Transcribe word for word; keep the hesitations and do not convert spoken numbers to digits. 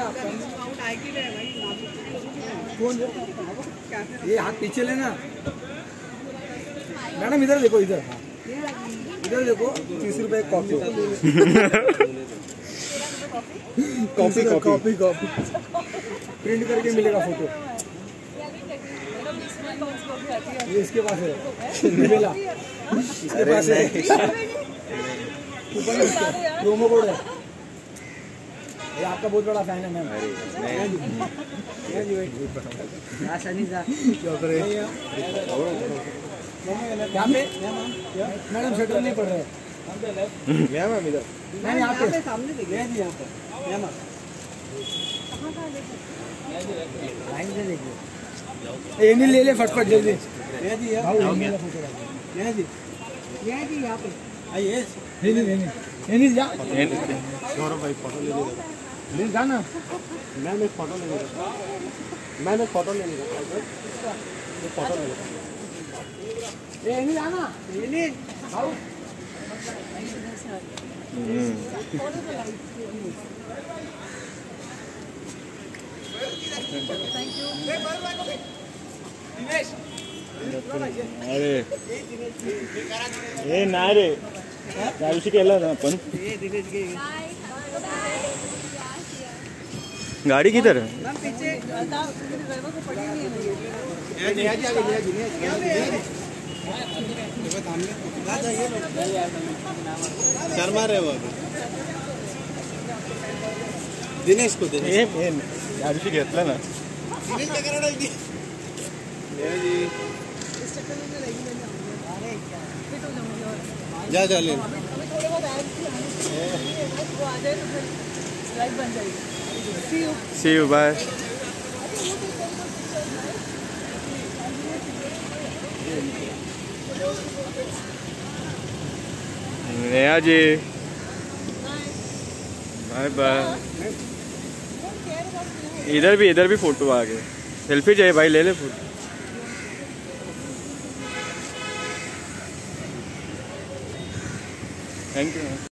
ये हाथ पीछे लेना मैडम, इधर देखो, इधर इधर देखो, तीस रुपए एक coffee coffee coffee coffee print करके मिलेगा फोटो। ये इसके पास है, मिला इसके पास है, कूपन प्रोमो कोड है। ये आपका बहुत बड़ा फैन है मैम। यहाँ पे मैडम शटर नहीं पड़ रहे मैम, इधर मैम यहाँ पे सामने देखिए, यहाँ पे मैम लाइन से देखिए, ये नहीं ले ले फटफट जल्दी। ये जी यहाँ जी, ये जी यहाँ पे आइए, नहीं नहीं नहीं ये नहीं जा, गौरव भाई फोटो ले लीजिए, ले जाना मैम, एक फोटो ले लीजिए मैम, एक फोटो ले लीजिए, एक फोटो ले लीजिए, ये नहीं जाना, ये नहीं आओ। अरे ए ना रे गाडी केला ना आपण, गाड़ी किधर है? शर्मा रहे वो दिनेश को, दिनेश गाडी घेतला ना, जा जा ले see you bye. Neha ji bye bye. इधर भी इधर भी फोटो आ गए, सेल्फी चाहिए भाई, ले ले फोटो। Thank you.